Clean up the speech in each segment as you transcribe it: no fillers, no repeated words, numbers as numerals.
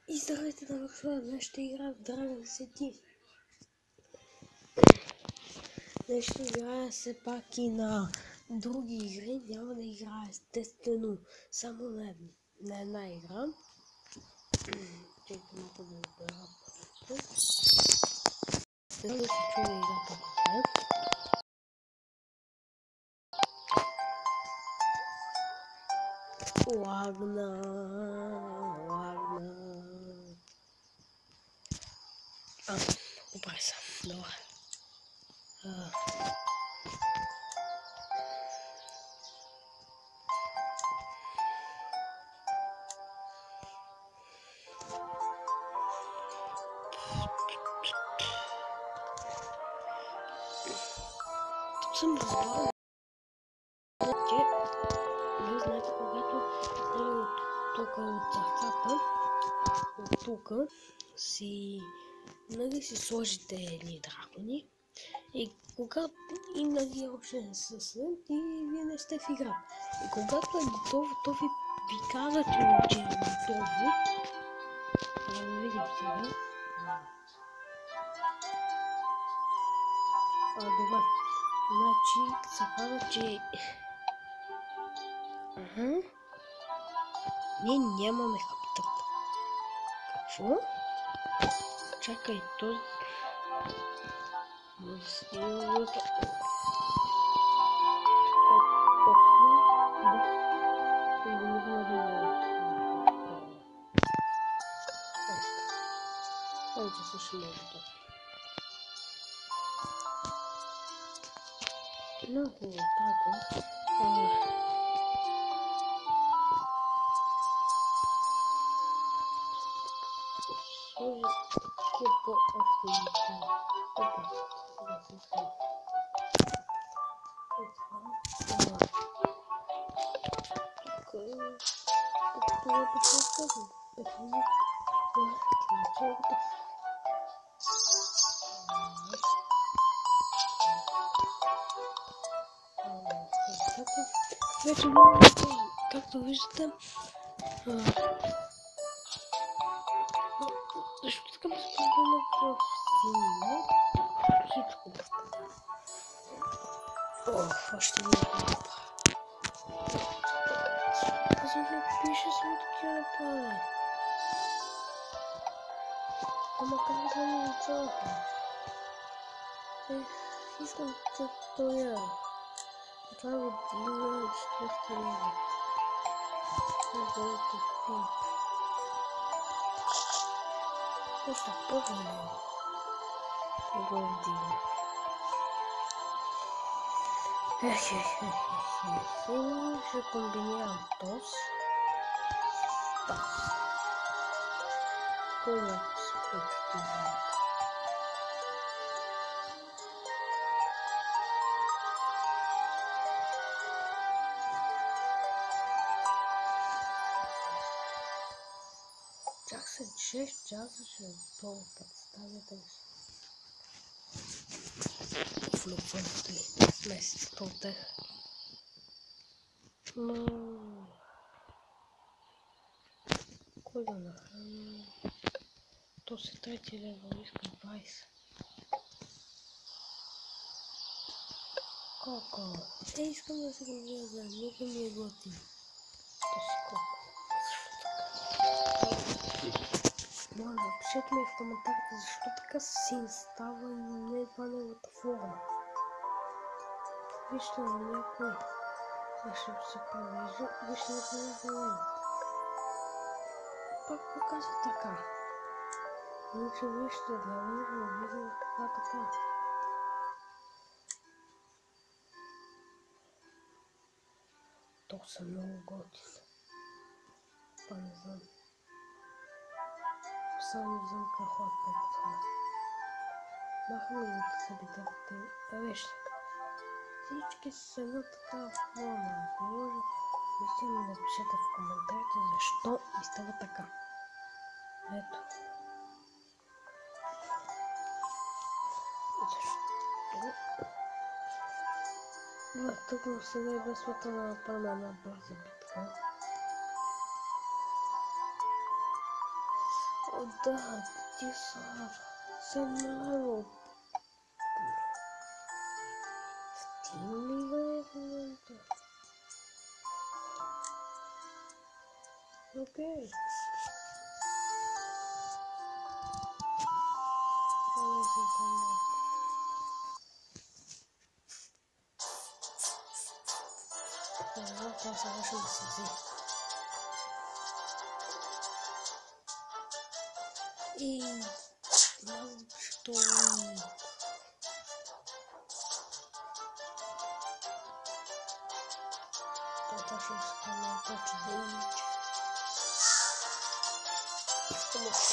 И здравейте, дами и господа, днес ще играя в Dragon City. Днес ще играя все пак и на други игри, няма да играя естествено само на една игра. Чекайте малко да избера първото. Не да се чуя играта добре. Лагна. Поправи се, добре. Тук съм разбрал, че вие знаете, когато от тук от сърцата, от тук си сложите едни дракони и когато и още не са след и вие не сте в игра. И когато е готово, то ви казва, че е готово. Да го видим сега. Добре. Значи се казва, че ние нямаме хаптата. Какво? Чакай, то... Хайде, слушаме готов. Много дракон. Сложи по-автоматично. Опа, да се сложи. Това почва вече както виждате, защо искам да спомена в сине всичко представя. Още не направя. За да пише съм такива направя. Ама как да ми лицата? Искам да тоя. Това година 4 лева. Това тупи. Още първо лева. Не го вдигна. Ще комбинирам тос. Кой да се почти знае? Чак след 6 часа ще долу представите ли се? Влюбването и месецата от тях. Кой да нахрана? То се трети левел, искам 20. Колко? Искам да се го гледа, нека ми е готин. То си колко. Моля, напишете ми в коментарите защо така син става и не е това неговата форма. Вижте на някой. Ще се повижда. Вижте на него. Пак показва така. Иначе вижте, да видим това така. То са много готин. Па не знам. Само знам какво е това. Махаме ги да се битърте. Вижте. Всички са една такава форма. Ако може, наистина ми напишете в коментарите защо ми става така. Ето. Защо? Тук сега и без света да направим една бърза битка. Да, десар. Самолет. Стильный. Окей. И что? Это что самое точное? Потому что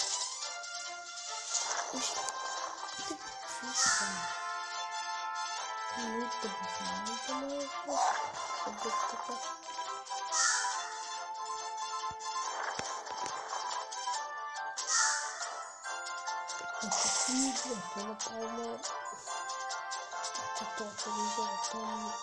это напомню. Это тот везет,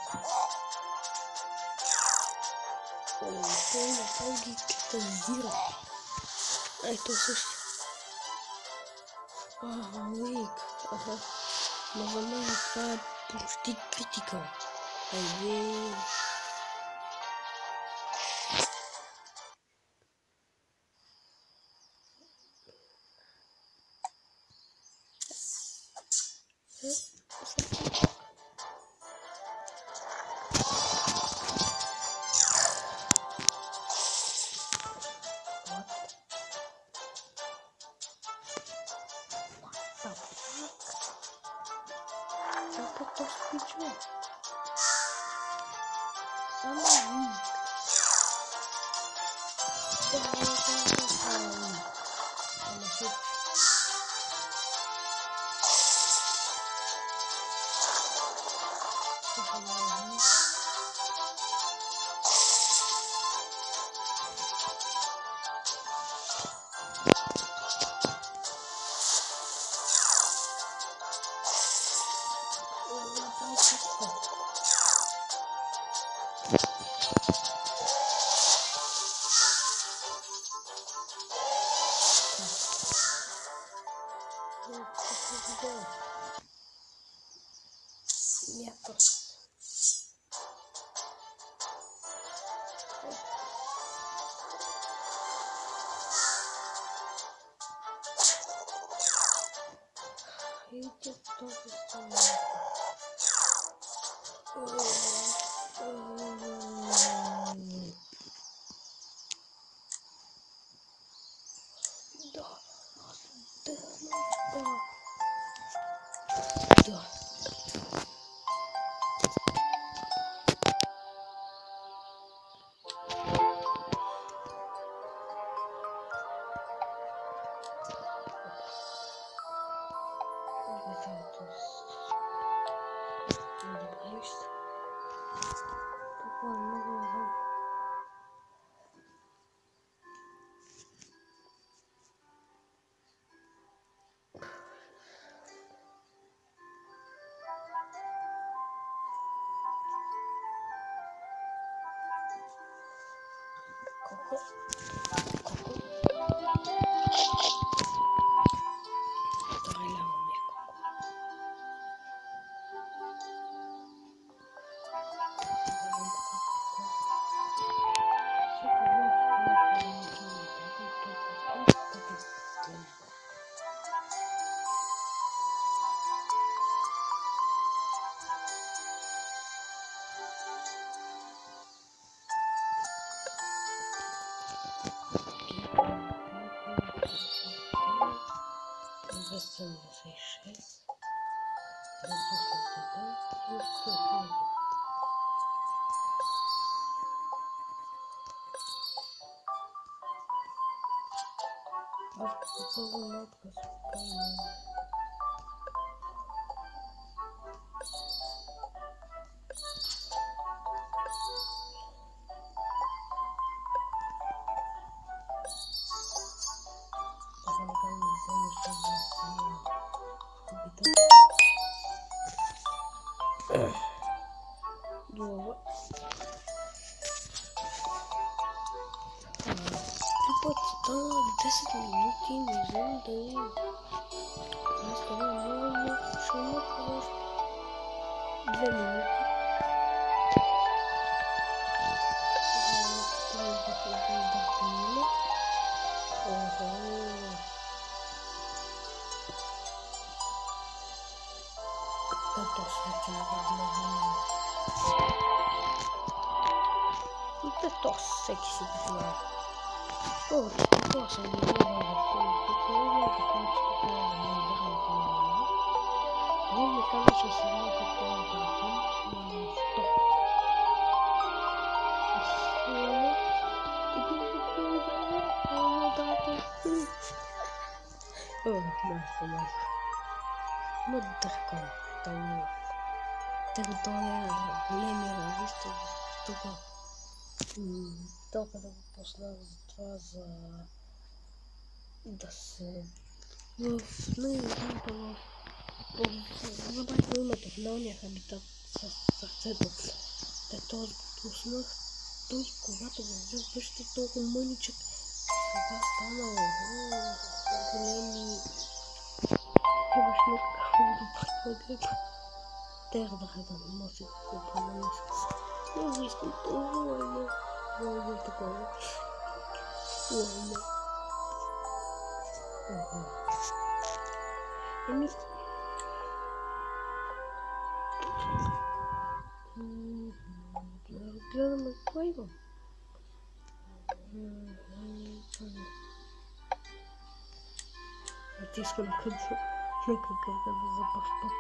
он какие-то зира. А это слушай. Вейк. Ага. Нажимаю пропустить критикал. Ай-ей. Как-то спичу. Самый метод. Видите, тоже самое. Да. 10 минути не знам дали аз това много шумно просто 2 минути. Это все это секси знаю. О, это съм ги гледал в Тукова, но ми казваше сега такова датум на 100. И бил такова датум. О, майко. Мъдърко, тълно. Територия, големия, вижте, тук. Толкова да го пусна за това, за да се забравих името, финалния хабитат с сърцето. Той го пуснах, той когато го взех вижте толкова мъничък, сега станало големи. Имаш някакво добре гледа. Тердаха да не може да го промениш. Много искам това, много такова. Лойно. Еми... Гледаме какво имам. Натискам къде за първ път.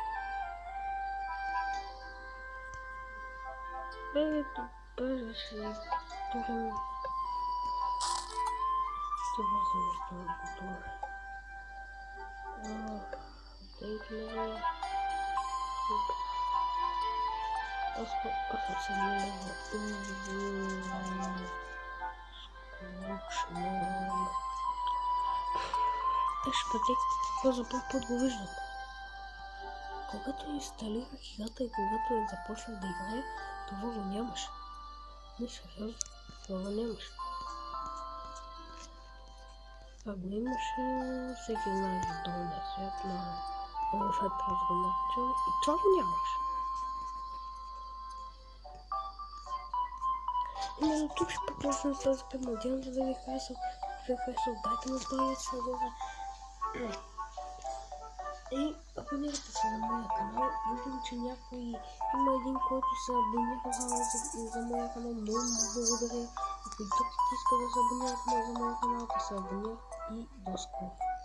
Ето, бързо ще турим. Ще бързо да турим. Дейхме. Аз съм много скучно. Пъти, какво за първ път го виждам. Когато инсталирах играта и когато започнах да играя, това го нямаше. Не, сериозно, това го нямаше. Това го имаше, всеки знае за долния свят на Warfare го наричам и това го нямаше. Именно тук ще приключвам с този път, надявам се да ви харесал. Ако ви е харесал, дайте му палец нагоре. И абонирайте се на моя канал. Виждам, че някой има един, който се абонира за моя канал. Много му благодаря. Ако и друг иска да се абонира за моя канал, да се абонира и до скоро.